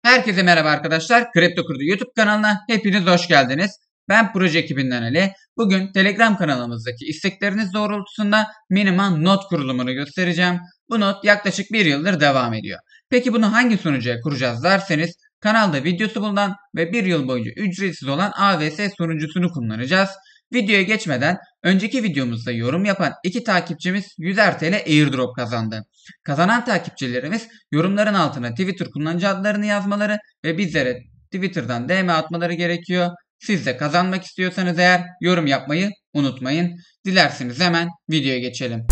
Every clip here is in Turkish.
Herkese merhaba arkadaşlar. Kripto Kurdu YouTube kanalına hepiniz hoş geldiniz. Ben proje ekibinden Ali. Bugün Telegram kanalımızdaki istekleriniz doğrultusunda Minima not kurulumunu göstereceğim. Bu not yaklaşık bir yıldır devam ediyor. Peki bunu hangi sunucuya kuracağız derseniz kanalda videosu bulunan ve bir yıl boyunca ücretsiz olan AWS sunucusunu kullanacağız. Videoya geçmeden önceki videomuzda yorum yapan 2 takipçimiz 100 TL airdrop kazandı. Kazanan takipçilerimiz yorumların altına Twitter kullanıcı adlarını yazmaları ve bizlere Twitter'dan DM atmaları gerekiyor. Siz de kazanmak istiyorsanız eğer yorum yapmayı unutmayın. Dilerseniz hemen videoya geçelim.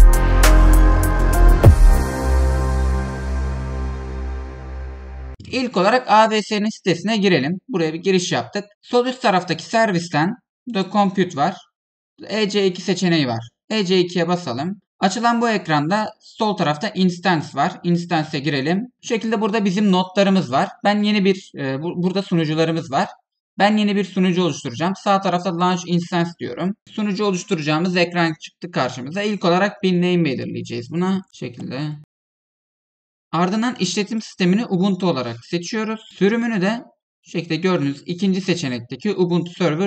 İlk olarak AWS'nin sitesine girelim. Buraya bir giriş yaptık. Sol üst taraftaki servisten The Compute var. EC2 seçeneği var. EC2'ye basalım. Açılan bu ekranda sol tarafta Instance var. Instance'e girelim. Bu şekilde burada bizim notlarımız var. Burada sunucularımız var. Ben yeni bir sunucu oluşturacağım. Sağ tarafta Launch Instance diyorum. Sunucu oluşturacağımız ekran çıktı karşımıza. İlk olarak bir name belirleyeceğiz buna. Bu şekilde. Ardından işletim sistemini Ubuntu olarak seçiyoruz. Sürümünü de şu şekilde gördüğünüz ikinci seçenekteki Ubuntu Server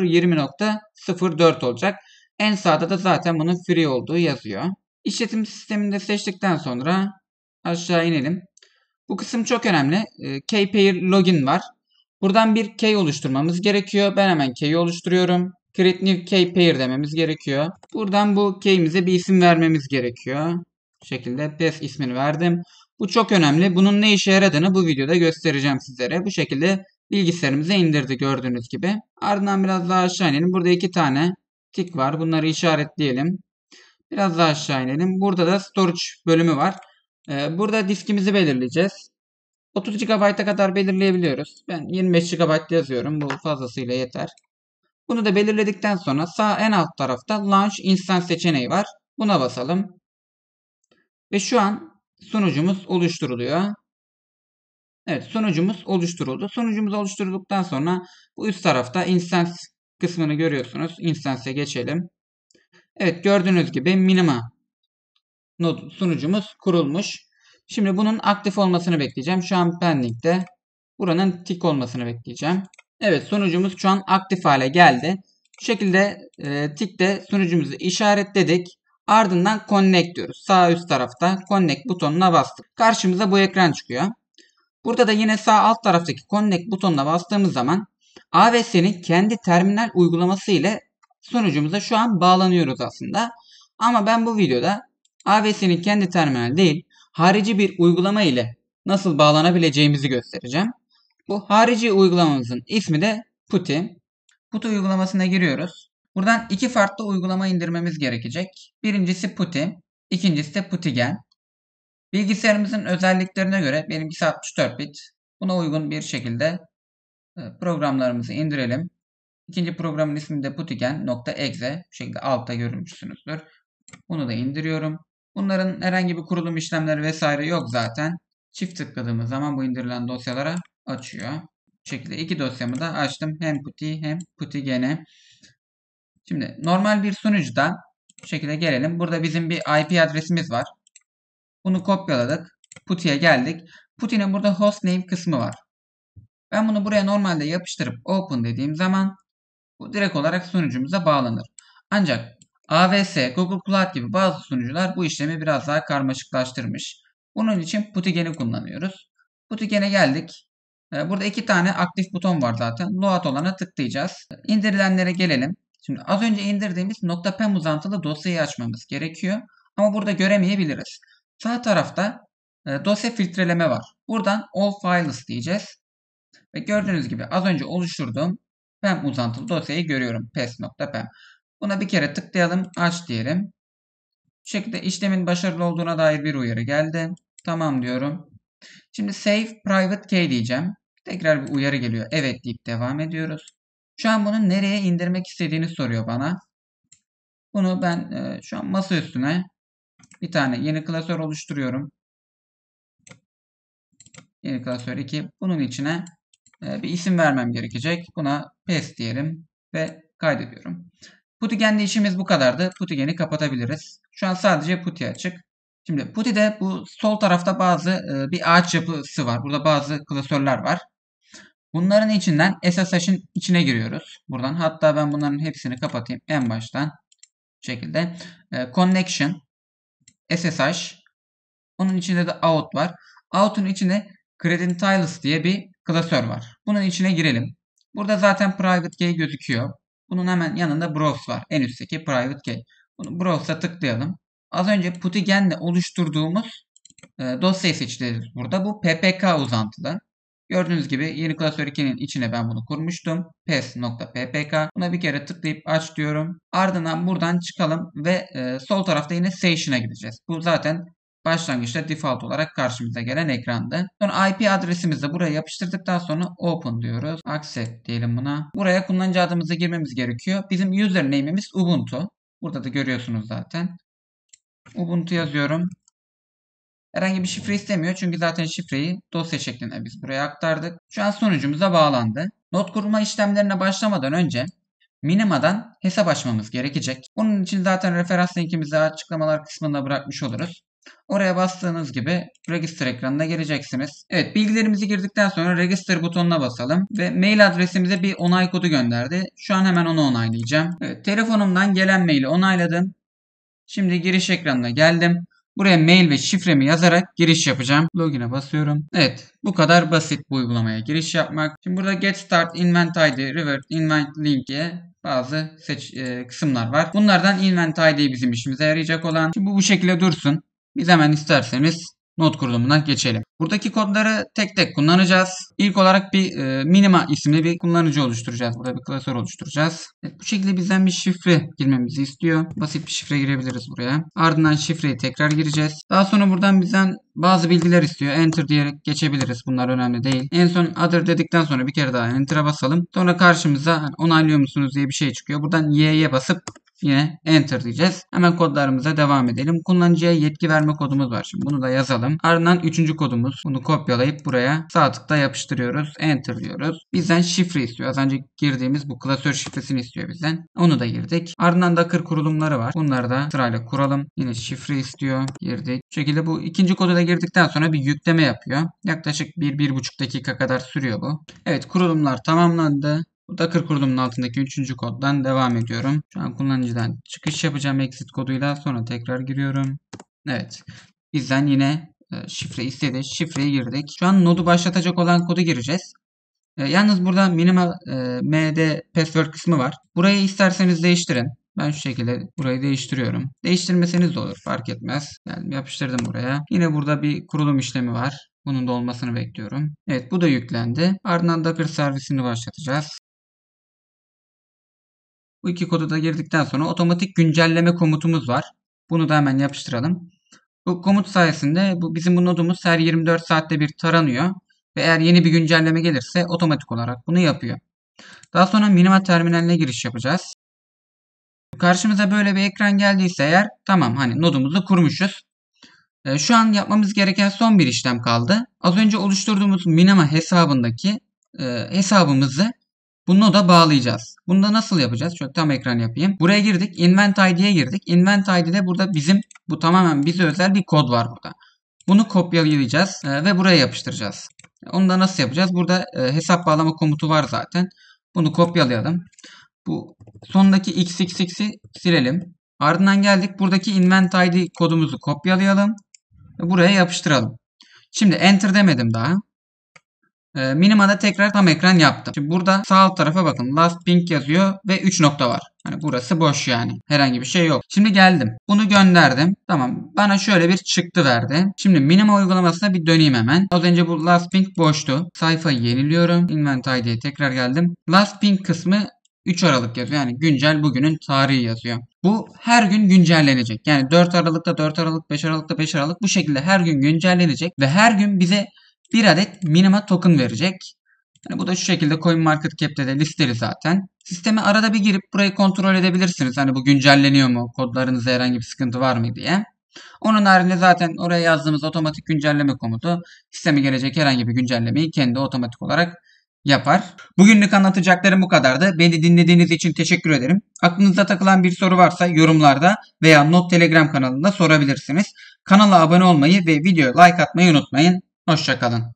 20.04 olacak. En sağda da zaten bunun free olduğu yazıyor. İşletim sistemini de seçtikten sonra aşağı inelim. Bu kısım çok önemli. Kpayer login var. Buradan bir key oluşturmamız gerekiyor. Ben hemen key'i oluşturuyorum. Create new kpayer dememiz gerekiyor. Buradan bu key'imize bir isim vermemiz gerekiyor. Bu şekilde pass ismini verdim. Bu çok önemli. Bunun ne işe yaradığını bu videoda göstereceğim sizlere. Bu şekilde bilgisayarımıza indirdi gördüğünüz gibi. Ardından biraz daha aşağı inelim. Burada 2 tane tik var. Bunları işaretleyelim. Biraz daha aşağı inelim. Burada da storage bölümü var. Burada diskimizi belirleyeceğiz. 30 GB'a kadar belirleyebiliyoruz. Ben 25 GB yazıyorum. Bu fazlasıyla yeter. Bunu da belirledikten sonra sağ en alt tarafta Launch Instance seçeneği var. Buna basalım. Ve şu an sunucumuz oluşturuluyor. Evet, sunucumuz oluşturuldu. Sunucumuz oluşturulduktan sonra bu üst tarafta Instance kısmını görüyorsunuz. Instance'e geçelim. Evet, gördüğünüz gibi Minima node sunucumuz kurulmuş. Şimdi bunun aktif olmasını bekleyeceğim. Şu an pending'de. Buranın tick olmasını bekleyeceğim. Evet, sunucumuz şu an aktif hale geldi. Bu şekilde tick'te sunucumuzu işaretledik. Ardından connect diyoruz. Sağ üst tarafta connect butonuna bastık. Karşımıza bu ekran çıkıyor. Burada da yine sağ alt taraftaki connect butonuna bastığımız zaman AWS'nin kendi terminal uygulaması ile sunucumuza şu an bağlanıyoruz aslında. Ama ben bu videoda AWS'nin kendi terminal değil, harici bir uygulama ile nasıl bağlanabileceğimizi göstereceğim. Bu harici uygulamamızın ismi de PuTTY. PuTTY uygulamasına giriyoruz. Buradan 2 farklı uygulama indirmemiz gerekecek. Birincisi PuTTY, ikincisi de PuTTYgen. Bilgisayarımızın özelliklerine göre benimkisi 64 bit. Buna uygun bir şekilde programlarımızı indirelim. İkinci programın ismi de puttygen.exe. Bu şekilde altta görmüşsünüzdür. Bunu da indiriyorum. Bunların herhangi bir kurulum işlemleri vesaire yok zaten. Çift tıkladığımız zaman bu indirilen dosyalara açıyor. Bu şekilde 2 dosyamı da açtım. Hem PuTTY hem puttygen'e. Şimdi normal bir sunucuda bu şekilde gelelim. Burada bizim bir IP adresimiz var. Bunu kopyaladık. PuTTY'ye geldik. PuTTY'nin burada hostname kısmı var. Ben bunu buraya normalde yapıştırıp open dediğim zaman bu direkt olarak sunucumuza bağlanır. Ancak AWS, Google Cloud gibi bazı sunucular bu işlemi biraz daha karmaşıklaştırmış. Bunun için PuTTYgen'i kullanıyoruz. PuTTYgen'e geldik. Burada 2 tane aktif buton var zaten. Load olana tıklayacağız. İndirilenlere gelelim. Şimdi az önce indirdiğimiz .pem uzantılı dosyayı açmamız gerekiyor. Ama burada göremeyebiliriz. Sağ tarafta dosya filtreleme var. Buradan All Files diyeceğiz. Ve gördüğünüz gibi az önce oluşturduğum PEM uzantılı dosyayı görüyorum. pes.pem. Buna bir kere tıklayalım. Aç diyelim. Bu şekilde işlemin başarılı olduğuna dair bir uyarı geldi. Tamam diyorum. Şimdi Save Private Key diyeceğim. Tekrar bir uyarı geliyor. Evet deyip devam ediyoruz. Şu an bunu nereye indirmek istediğini soruyor bana. Bunu ben şu an masa üstüne bir tane yeni klasör oluşturuyorum. Yeni klasör 2. Bunun içine bir isim vermem gerekecek. Buna PES diyelim ve kaydediyorum. PuTTYgen'de işimiz bu kadardı. PuTTYgen'i kapatabiliriz. Şu an sadece PuTTY açık. Şimdi PuTTY'de bu sol tarafta bir ağaç yapısı var. Burada bazı klasörler var. Bunların içinden SSH'ın içine giriyoruz. Buradan hatta ben bunların hepsini kapatayım en baştan. Bu şekilde. Connection, SSH. Onun içinde de out var. Out'un içinde Credentials diye bir klasör var. Bunun içine girelim. Burada zaten private key gözüküyor. Bunun hemen yanında browse var. En üstteki private key. Bunu browse'a tıklayalım. Az önce putigen'le oluşturduğumuz dosyayı seçeceğiz burada. Bu PPK uzantılı. Gördüğünüz gibi yeni klasör 2'nin içine ben bunu kurmuştum. pes.ppk. Buna bir kere tıklayıp aç diyorum. Ardından buradan çıkalım ve sol tarafta yine session'a gideceğiz. Bu zaten başlangıçta default olarak karşımıza gelen ekrandı. Sonra IP adresimizi de buraya yapıştırdıktan sonra open diyoruz. Accept diyelim buna. Buraya kullanıcı adımızı girmemiz gerekiyor. Bizim username'imiz Ubuntu. Burada da görüyorsunuz zaten. Ubuntu yazıyorum. Herhangi bir şifre istemiyor çünkü zaten şifreyi dosya şeklinde biz buraya aktardık. Şu an sunucumuza bağlandı. Not kurma işlemlerine başlamadan önce Minima'dan hesap açmamız gerekecek. Bunun için zaten referans linkimizi açıklamalar kısmında bırakmış oluruz. Oraya bastığınız gibi Register ekranına geleceksiniz. Evet, bilgilerimizi girdikten sonra Register butonuna basalım ve mail adresimize bir onay kodu gönderdi. Şu an hemen onu onaylayacağım. Evet, telefonumdan gelen maili onayladım. Şimdi giriş ekranına geldim. Buraya mail ve şifremi yazarak giriş yapacağım. Login'e basıyorum. Evet, bu kadar basit bu uygulamaya giriş yapmak. Şimdi burada Get Start, Invent ID, Revert, Invent Link diye bazı kısımlar var. Bunlardan Invent ID bizim işimize yarayacak olan. Şimdi bu şekilde dursun. Biz hemen isterseniz not kurulumuna geçelim. Buradaki kodları tek tek kullanacağız. İlk olarak bir Minima isimli bir kullanıcı oluşturacağız. Burada bir klasör oluşturacağız. Evet, bu şekilde bizden bir şifre girmemizi istiyor. Basit bir şifre girebiliriz buraya. Ardından şifreyi tekrar gireceğiz. Daha sonra buradan bizden bazı bilgiler istiyor. Enter diyerek geçebiliriz. Bunlar önemli değil. En son other dedikten sonra bir kere daha enter'a basalım. Sonra karşımıza onaylıyor musunuz diye bir şey çıkıyor. Buradan y'ye basıp yine enter diyeceğiz. Hemen kodlarımıza devam edelim. Kullanıcıya yetki verme kodumuz var. Şimdi bunu da yazalım. Ardından 3. kodumuz. Bunu kopyalayıp buraya sağ tıkla yapıştırıyoruz. Enter diyoruz. Bizden şifre istiyor. Az önce girdiğimiz bu klasör şifresini istiyor bizden. Onu da girdik. Ardından Docker kurulumları var. Bunları da sırayla kuralım. Yine şifre istiyor. Girdik. Bu şekilde bu ikinci kodu da girdikten sonra bir yükleme yapıyor. Yaklaşık 1-1,5 dakika kadar sürüyor bu. Evet, kurulumlar tamamlandı. Bu Docker kurulumunun altındaki 3. koddan devam ediyorum. Şu an kullanıcıdan çıkış yapacağım exit koduyla, sonra tekrar giriyorum. Evet. Bizden yine şifre istedi. Şifreyi girdik. Şu an nodu başlatacak olan kodu gireceğiz. Yalnız burada minima md password kısmı var. Burayı isterseniz değiştirin. Ben şu şekilde burayı değiştiriyorum. Değiştirmeseniz de olur, fark etmez. Yani yapıştırdım buraya. Yine burada bir kurulum işlemi var. Bunun da olmasını bekliyorum. Evet, bu da yüklendi. Ardından Docker servisini başlatacağız. Bu iki kodu da girdikten sonra otomatik güncelleme komutumuz var. Bunu da hemen yapıştıralım. Bu komut sayesinde bizim bu nodumuz her 24 saatte bir taranıyor. Ve eğer yeni bir güncelleme gelirse otomatik olarak bunu yapıyor. Daha sonra Minima terminaline giriş yapacağız. Karşımıza böyle bir ekran geldiyse eğer tamam, hani nodumuzu kurmuşuz. Şu an yapmamız gereken son bir işlem kaldı. Az önce oluşturduğumuz Minima hesabındaki hesabımızı bu noda bağlayacağız. Bunu da nasıl yapacağız? Şöyle tam ekran yapayım. Buraya girdik. Invent ID'ye girdik. Invent ID'de burada bu tamamen bize özel bir kod var burada. Bunu kopyalayacağız ve buraya yapıştıracağız. Onu da nasıl yapacağız? Burada hesap bağlama komutu var zaten. Bunu kopyalayalım. Bu sondaki xxx'i silelim. Ardından geldik. Buradaki invent ID kodumuzu kopyalayalım ve buraya yapıştıralım. Şimdi enter demedim daha. Minima'da tekrar tam ekran yaptım. Şimdi burada sağ alt tarafa bakın. Last ping yazıyor ve 3 nokta var. Hani burası boş yani. Herhangi bir şey yok. Şimdi geldim. Bunu gönderdim. Tamam. Bana şöyle bir çıktı verdi. Şimdi Minima uygulamasına bir döneyim hemen. Az önce bu last ping boştu. Sayfayı yeniliyorum. Invent ID'ye tekrar geldim. Last ping kısmı 3 Aralık yazıyor. Yani güncel bugünün tarihi yazıyor. Bu her gün güncellenecek. Yani 4 Aralık'ta 4 Aralık, 5 Aralık'ta 5 Aralık, bu şekilde her gün güncellenecek ve her gün bize bir adet Minima token verecek. Yani bu da şu şekilde CoinMarketCap'te de listeli zaten. Sisteme arada bir girip burayı kontrol edebilirsiniz. Hani bu güncelleniyor mu? Kodlarınızda herhangi bir sıkıntı var mı diye. Onun haricinde zaten oraya yazdığımız otomatik güncelleme komutu sisteme gelecek herhangi bir güncellemeyi kendi otomatik olarak yapar. Bugünlük anlatacaklarım bu kadardı. Beni dinlediğiniz için teşekkür ederim. Aklınızda takılan bir soru varsa yorumlarda veya Not Telegram kanalında sorabilirsiniz. Kanala abone olmayı ve videoya like atmayı unutmayın. Hoşça kalın.